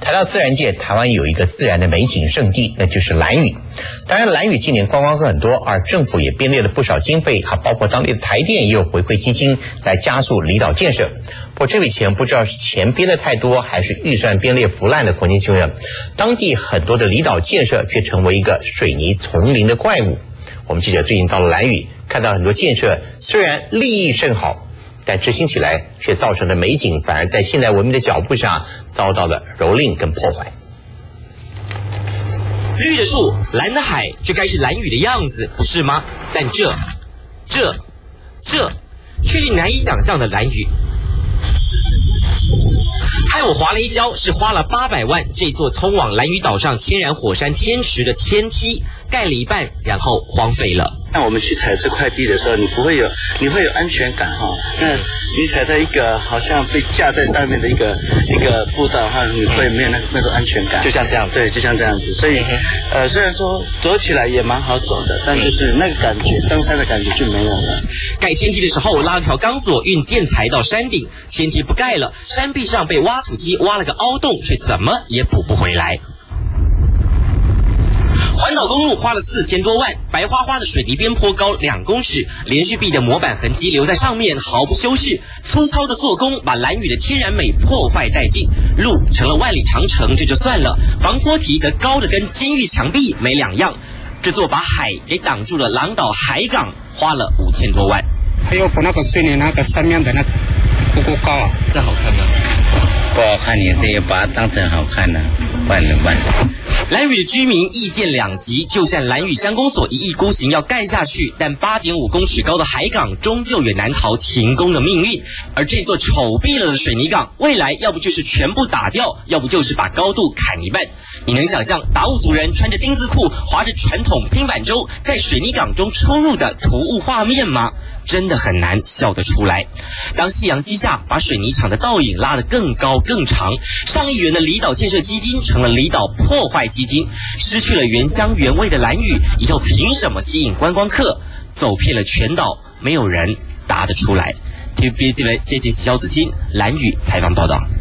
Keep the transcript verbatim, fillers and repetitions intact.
谈到自然界，台湾有一个自然的美景胜地，那就是兰屿。当然，兰屿今年观光客很多，而政府也编列了不少经费，还包括当地的台电也有回馈基金来加速离岛建设。不过这笔钱不知道是钱编的太多，还是预算编列腐烂的空间救援，当地很多的离岛建设却成为一个水泥丛林的怪物。我们记者最近到了兰屿，看到很多建设虽然立意甚好，但执行起来却造成的美景反而在现代文明的脚步上遭到了蹂躏跟破坏。 绿的树，蓝的海，这该是兰屿的样子，不是吗？但这、这、这，却是难以想象的兰屿。害我滑了一跤，是花了八百万，这座通往兰屿岛上天然火山天池的天梯盖了一半，然后荒废了。 那我们去踩这块地的时候，你不会有，你会有安全感哈、哦。那你踩在一个好像被架在上面的一个一个步道的话，你会没有那那种安全感。 就像这样子， 对，就像这样子。所以，呃，虽然说走起来也蛮好走的，但就是那个感觉，登山的感觉就没有了。 盖天梯的时候，拉了条钢索运建材到山顶，天梯不盖了，山壁上被挖土机挖了个凹洞，却怎么也补不回来。环岛公路花了四千多万，白花花的水泥边坡高两公尺，连续壁的模板痕迹留在上面，毫不修饰。粗糙的做工把兰屿的天然美破坏殆尽，路成了万里长城，这就算了，防坡堤则高的跟监狱墙壁没两样。这座把海给挡住的狼岛海港花了五千多万。 还有那个水泥那个上面的那个不够高啊， 这好看吗？ 不好看，你得把它当成好看呢、啊，办了办。 兰屿的居民意见两极，就像兰屿乡公所一意孤行要盖下去，但八点五公尺高的海港终究也难逃停工的命运。而这座丑毙了的水泥港，未来要不就是全部打掉，要不就是把高度砍一半。你能想象达悟族人穿着丁字裤，划着传统拼板舟，在水泥港中出入的突兀画面吗？真的很难笑得出来。当夕阳西下，把水泥厂的倒影拉得更高更长，上亿元的离岛建设基金成了离岛破坏基金，失去了原乡原味的兰屿，以后凭什么吸引观光客？走遍了全岛，没有人答得出来。T V B 新闻，谢谢肖子欣，兰屿采访报道。